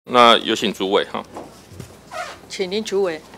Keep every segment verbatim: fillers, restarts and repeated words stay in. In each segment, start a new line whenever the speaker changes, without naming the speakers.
那有请主委哈。
请林主委。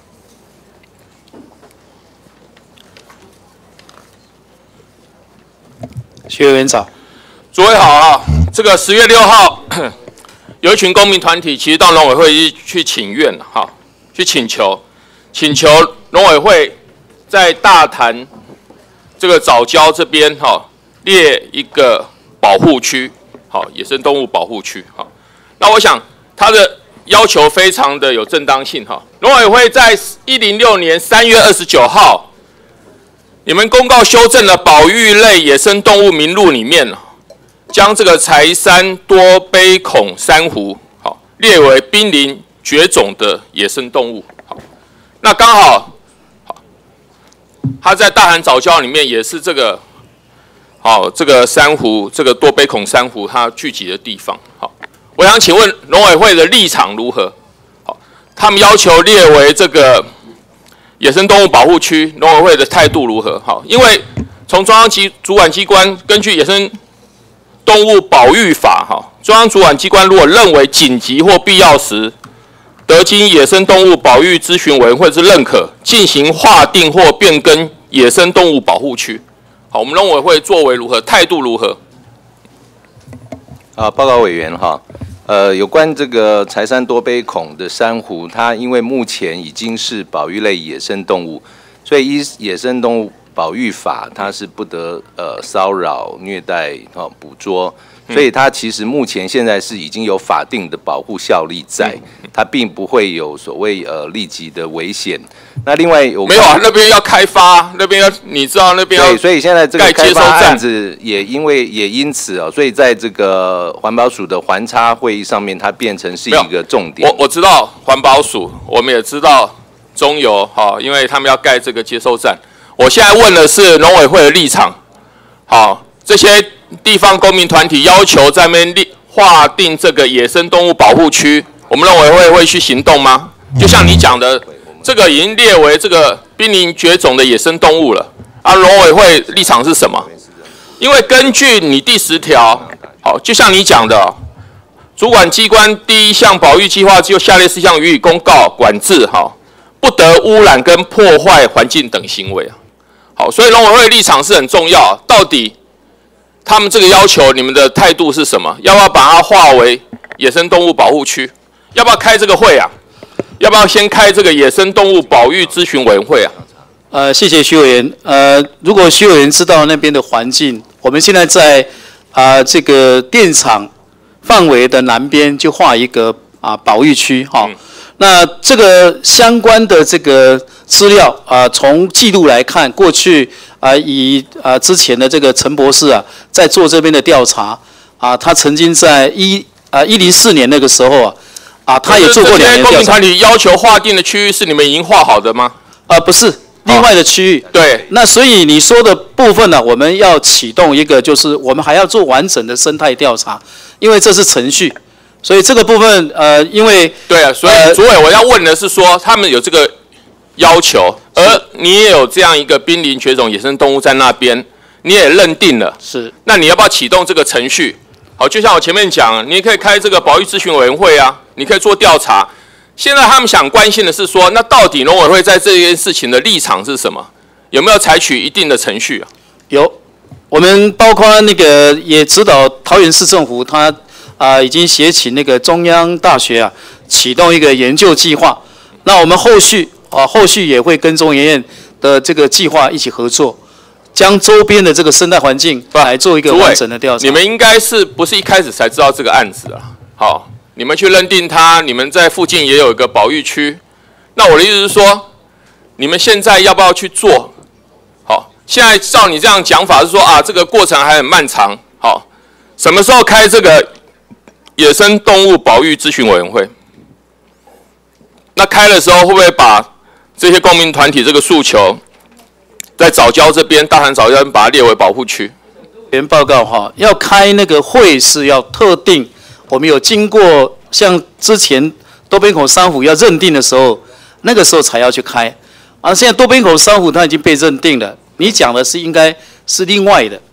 徐委员早。
主委好啊，这个十月六号，有一群公民团体其实到农委会去请愿哈，去请求，请求农委会在大潭这个藻礁这边哈列一个保护区，好，野生动物保护区哈。那我想他的要求非常的有正当性哈。农委会在一零六年三月二十九号，你们公告修正了保育类野生动物名录里面，将这个柴山多杯孔珊瑚好列为濒临绝种的野生动物。好，那刚好，好，它在大潭藻礁里面也是这个，好这个珊瑚，这个多杯孔珊瑚它聚集的地方。好，我想请问农委会的立场如何？好，他们要求列为这个野生动物保护区，农委会的态度如何？好，因为从中央机主管机关根据野生动物保育法，哈，中央主管机关如果认为紧急或必要时，得经野生动物保育咨询委员会之认可，进行划定或变更野生动物保护区。好，我们农委会作为如何，态度如何？
啊，报告委员哈，呃，有关这个柴山多杯孔的珊瑚，它因为目前已经是保育类野生动物，所以依野生动物保育法，它是不得呃骚扰、虐待、哦捕捉，所以它其实目前现在是已经有法定的保护效力在，它并不会有所谓呃立即的危险。那另外有
没有啊？那边要开发，那边要你知道那边要
对，所以现在这个
盖接收
开发案
站
子也因为也因此哦，所以在这个环保署的环差会议上面，它变成是一个重点。
我我知道环保署，我们也知道中油哈，因为他们要盖这个接收站。我现在问的是农委会的立场。好，这些地方公民团体要求在那边立划定这个野生动物保护区，我们农委会会去行动吗？就像你讲的，这个已经列为这个濒临绝种的野生动物了。啊，农委会立场是什么？因为根据你第十条，好，就像你讲的，主管机关第一项保育计划就下列事项予以公告管制，好，不得污染跟破坏环境等行为啊。好，所以农委会立场是很重要。到底他们这个要求，你们的态度是什么？要不要把它划为野生动物保护区？要不要开这个会啊？要不要先开这个野生动物保育咨询委员会啊？
呃，谢谢徐委员。呃，如果徐委员知道那边的环境，我们现在在啊、呃、这个电厂范围的南边就划一个啊、呃、保育区哈。嗯、那这个相关的这个资料啊、呃，从记录来看，过去啊、呃、以啊、呃、之前的这个陈博士啊，在做这边的调查啊、呃，他曾经在一啊一零四年那个时候啊啊，他也做过两年调查。
公民团体要求划定的区域是你们已经划好的吗？
啊、呃，不是。另外的区域，
对，
那所以你说的部分呢，我们要启动一个，就是我们还要做完整的生态调查，因为这是程序，所以这个部分，呃，因为
对啊，所以主委我要问的是说，他们有这个要求，而你也有这样一个濒临绝种野生动物在那边，你也认定了，
是，
那你要不要启动这个程序？好，就像我前面讲，你也可以开这个保育咨询委员会啊，你可以做调查。现在他们想关心的是说，那到底农委会在这件事情的立场是什么？有没有采取一定的程序啊？
有，我们包括那个也指导桃园市政府，他啊、呃、已经协请那个中央大学啊启动一个研究计划。那我们后续啊后续也会跟中研院的这个计划一起合作，将周边的这个生态环境来做一个完整的调查。
你们应该是不是一开始才知道这个案子啊？好。你们去认定它，你们在附近也有一个保育区。那我的意思是说，你们现在要不要去做？好，现在照你这样讲法是说啊，这个过程还很漫长。好，什么时候开这个野生动物保育咨询委员会？那开的时候会不会把这些公民团体这个诉求，在藻礁这边、大潭藻礁这边把它列为保护区？
原报告哈，要开那个会是要特定。我们有经过像之前多边孔珊瑚要认定的时候，那个时候才要去开。而、啊、现在多边孔珊瑚它已经被认定了，你讲的是应该是另外的，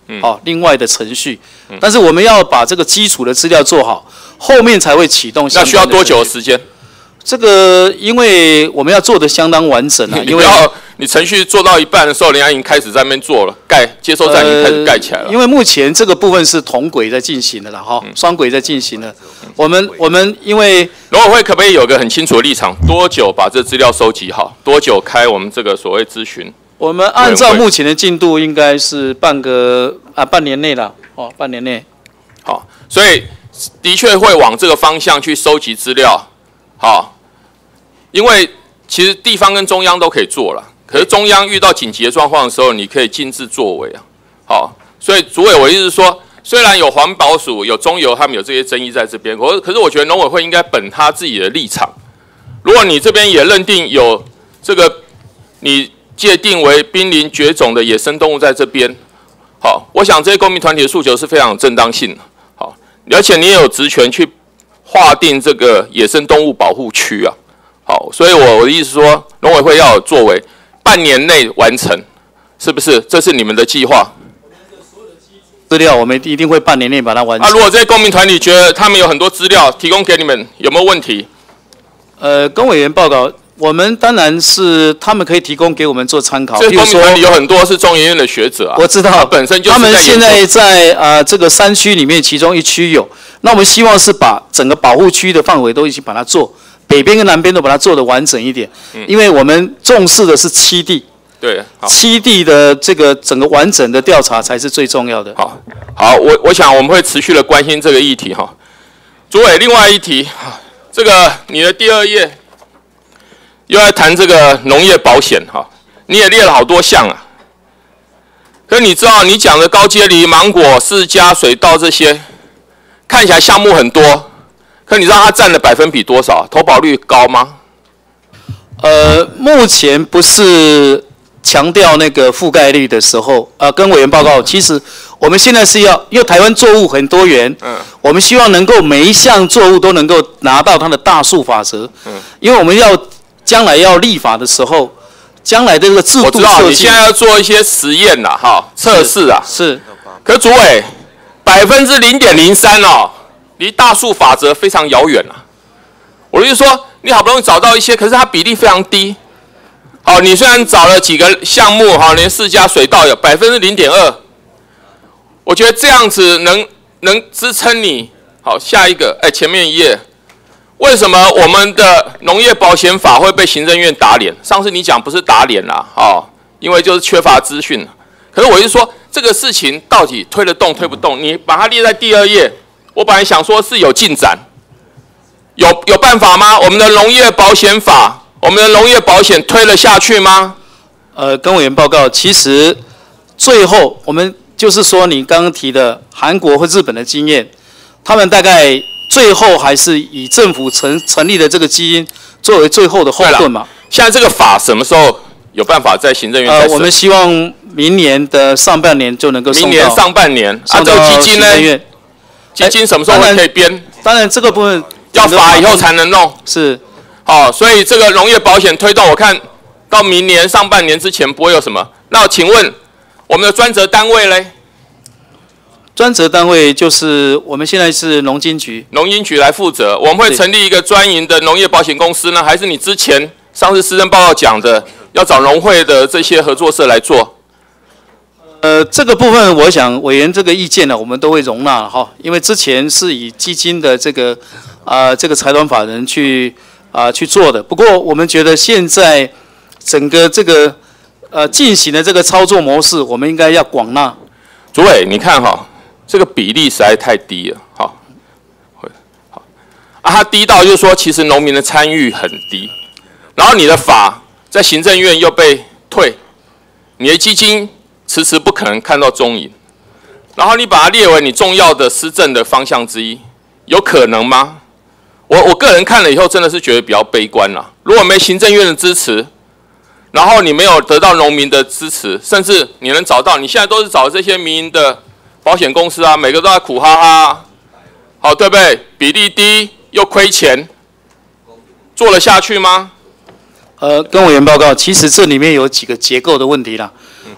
嗯、哦，另外的程序。嗯、但是我们要把这个基础的资料做好，后面才会启动相关的。
那需要多久的时间？
这个因为我们要做的相当完整啊，因为
你程序做到一半的时候，人家已经开始在那边做了，盖接收站已经开始盖起来了。
呃、因为目前这个部分是同轨在进行的了哈，双轨在进行的。我们我们因为
农委会可不可以有个很清楚的立场？多久把这资料收集好？多久开我们这个所谓咨询？
我们按照目前的进度，应该是半个啊半年内了哦，半年内。
好，所以的确会往这个方向去收集资料，好。因为其实地方跟中央都可以做了，可是中央遇到紧急的状况的时候，你可以尽自作为啊。好，所以主委我意思是说，虽然有环保署、有中油，他们有这些争议在这边，可是可是我觉得农委会应该本他自己的立场。如果你这边也认定有这个你界定为濒临绝种的野生动物在这边，好，我想这些公民团体的诉求是非常有正当性的。好，而且你也有职权去划定这个野生动物保护区啊。好，所以我我的意思说，农委会要有作为，半年内完成，是不是？这是你们的计划？
资料我们一定会半年内把它完成。
啊，如果这些公民团体觉得他们有很多资料提供给你们，有没有问题？
呃，跟委员报告，我们当然是他们可以提供给我们做参考。
这公民团体有很多是中研院的学者啊，
我知道，
本身就是
他们现在在呃这个山区里面，其中一区有，那我们希望是把整个保护区的范围都一起把它做。北边跟南边都把它做得完整一点，嗯、因为我们重视的是栖地，
对，
栖地的这个整个完整的调查才是最重要的。
好，好，我我想我们会持续的关心这个议题哈。主委，另外一题，这个你的第二页又在谈这个农业保险哈，你也列了好多项啊。可是你知道，你讲的高阶梨、芒果、释迦、水稻这些，看起来项目很多。可你知道它占的百分比多少？投保率高吗？
呃，目前不是强调那个覆盖率的时候，呃，跟委员报告，其实我们现在是要，因为台湾作物很多元，嗯，我们希望能够每一项作物都能够拿到它的大数法则，嗯，因为我们要将来要立法的时候，将来的这个制度设计，我知道
你现在要做一些实验啦，哈，测试啊，
是，
可是主委，百分之零点零三哦。离大数法则非常遥远啊！我就是说，你好不容易找到一些，可是它比例非常低。好，你虽然找了几个项目，哈，连释迦、水稻有百分之零点二，我觉得这样子能能支撑你。好，下一个，哎，前面一页，为什么我们的农业保险法会被行政院打脸？上次你讲不是打脸啦，哦，因为就是缺乏资讯。可是我是说，这个事情到底推得动推不动？你把它列在第二页。我本来想说是有进展，有有办法吗？我们的农业保险法，我们的农业保险推了下去吗？
呃，跟委员报告，其实最后我们就是说，你刚刚提的韩国或日本的经验，他们大概最后还是以政府成成立的这个基因作为最后的后盾嘛。
现在这个法什么时候有办法在行政院？呃，
我们希望明年的上半年就能够送到。
明年上半年，啊，这个基金呢？基金什么时候可以编？
当然，这个部分
要法以后才能弄。
是，
好，所以这个农业保险推动，我看到明年上半年之前不会有什么。那请问我们的专责单位嘞？
专责单位就是我们现在是农经局，
农经局来负责。我们会成立一个专营的农业保险公司呢，还是你之前上次施政报告讲的要找农会的这些合作社来做？
呃，这个部分我想委员这个意见呢，我们都会容纳哈，因为之前是以基金的这个啊、呃、这个财团法人去啊、呃、去做的。不过我们觉得现在整个这个呃进行的这个操作模式，我们应该要广纳。
主委，你看哈，这个比例实在太低了，好，好啊，它低到就是说，其实农民的参与很低，然后你的法在行政院又被退，你的基金迟迟不可能看到踪影，然后你把它列为你重要的施政的方向之一，有可能吗？我我个人看了以后，真的是觉得比较悲观啦。如果没行政院的支持，然后你没有得到农民的支持，甚至你能找到，你现在都是找这些民营的保险公司啊，每个都在苦哈哈，好，对不对？比例低又亏钱，做得下去吗？
呃，跟委员报告，其实这里面有几个结构的问题啦。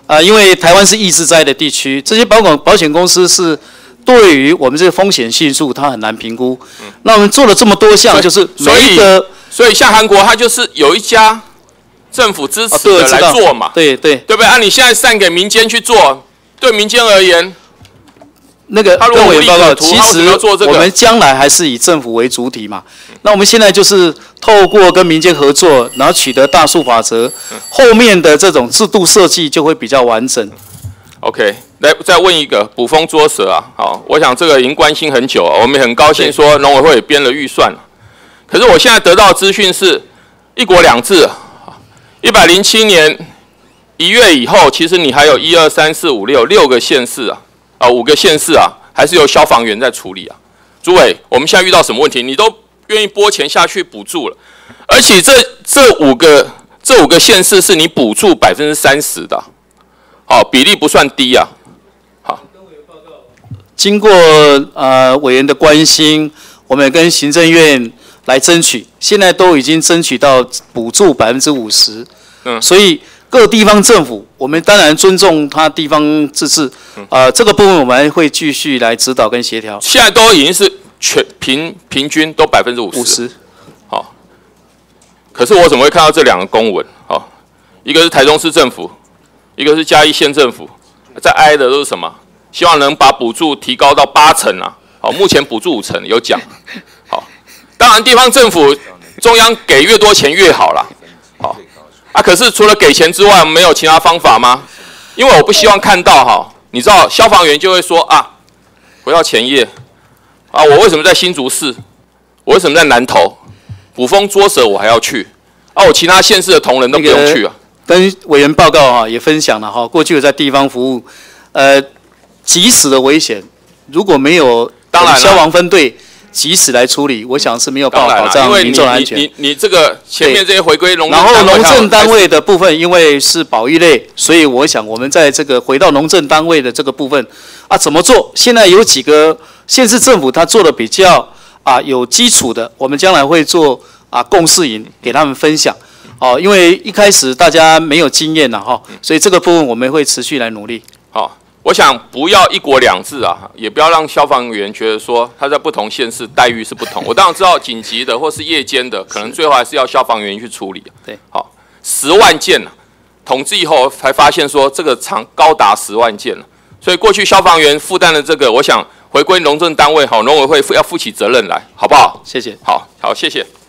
啊，因为台湾是易治灾的地区，这些保险保险公司是对于我们这个风险系数，它很难评估。嗯、那我们做了这么多项，就是每一个，
所以像韩国，它就是有一家政府支持的来做嘛，
啊、对对
对不对？啊，你现在散给民间去做，对民间而言。
那个各位报告，其实我们将来还是以政府为主体嘛。那我们现在就是透过跟民间合作，然后取得大数法则，后面的这种制度设计就会比较完整。
OK， 来再问一个捕风捉蛇啊，好，我想这个已经关心很久啊，我们很高兴说农委会也编了预算，可是我现在得到的资讯是一国两制，一百零七年一月以后，其实你还有一二三四五六六个县市啊。啊，五个县市啊，还是由消防员在处理啊。主委，我们现在遇到什么问题？你都愿意拨钱下去补助了，而且这这五个这五个县市是你补助百分之三十的，好、哦，比例不算低啊。好，
经过呃委员的关心，我们也跟行政院来争取，现在都已经争取到补助百分之五十。嗯，所以。各地方政府，我们当然尊重他地方自治，呃，这个部分我们还会继续来指导跟协调。
现在都已经是全平平均都百分之五十。五十，好。可是我怎么会看到这两个公文？哦，一个是台中市政府，一个是嘉义县政府，在挨的都是什么？希望能把补助提高到八成啊！好，目前补助五成，有讲。好，当然地方政府中央给越多钱越好啦。好。啊，可是除了给钱之外，没有其他方法吗？因为我不希望看到哈，你知道消防员就会说啊，回到前页啊，我为什么在新竹市？我为什么在南投？捕风捉蛇我还要去？啊，我其他县市的同仁都不用去啊。
那个、跟委员报告哈，也分享了哈，过去有在地方服务，呃，即使的危险，如果没有当然消防分队。及时来处理，我想是没有办法保障民众安全。
你你你这个前面这些回归农，
然后农政单位的部分，因为是保育类，所以我想我们在这个回到农政单位的这个部分啊，怎么做？现在有几个县市政府他做的比较啊有基础的，我们将来会做啊共识营给他们分享。哦，因为一开始大家没有经验呐哈，所以这个部分我们会持续来努力。
好。我想不要一国两制啊，也不要让消防员觉得说他在不同县市待遇是不同。我当然知道紧急的或是夜间的，可能最后还是要消防员去处理。
对，
好，十万件啊，统计以后才发现说这个长高达十万件了。所以过去消防员负担的这个，我想回归农政单位，好，农委会要负起责任来，好不好？
谢谢。
好，好，谢谢。